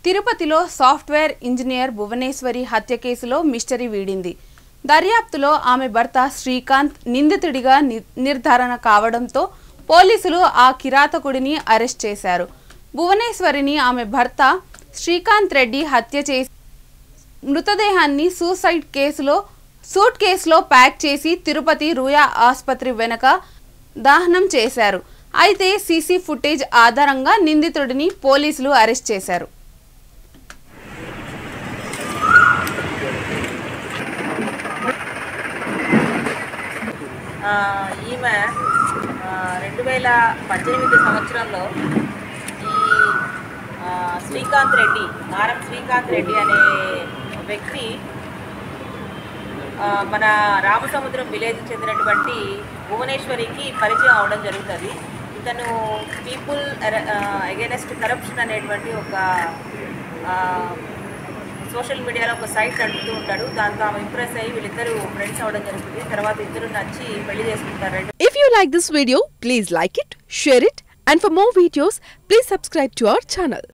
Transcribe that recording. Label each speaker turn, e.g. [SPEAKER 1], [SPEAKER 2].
[SPEAKER 1] తిరుపతిలో software engineer Bhuvaneswari హత్య కేసులో మిస్టరీ వీడింది. దర్యాప్తులో ఆమె భర్త శ్రీకాంత్ నిందితుడిగా నిర్ధారణ కావడంతో పోలీసులు ఆ కిరాతకుడిని అరెస్ట్ చేశారు. భువనేశ్వరిని ఆమె భర్త శ్రీకాంత్ రెడ్డి హత్య చేసి మృతదేహాన్ని సూట్ కేసులో ప్యాక్ చేసి తిరుపతి రూయా ఆసుపత్రి వెనుక దహనం చేశారు. అయితే సీసీ ఫుటేజ్ ఆధారంగా నిందితుడిని పోలీసులు అరెస్ట్ చేశారు.
[SPEAKER 2] ఈమె 2018 సంవత్సరంలో ఈ శ్రీకాంత్ రెడ్డి అనే వ్యక్తి మన రామసముద్రం విలేజ్ చెందినటువంటి భువనేశ్వరికి పరిచయం అవడం జరుగుతుంది. ఇతను పీపుల్ అగైనెస్ట్ కరప్షన్ అనేటువంటి ఒక సోషల్ మీడియాలో ఒక సైట్ నడుపుతూ ఉంటాడు. దాంతో ఆమె ఇంప్రెస్ అయ్యి వీళ్ళిద్దరూ ఫ్రెండ్స్ అవడం జరుగుతుంది. తర్వాత ఇద్దరు నచ్చి పెళ్లి చేసుకుంటారు.
[SPEAKER 3] If you like this video, please like it, share it, and for more videos, please subscribe to our channel.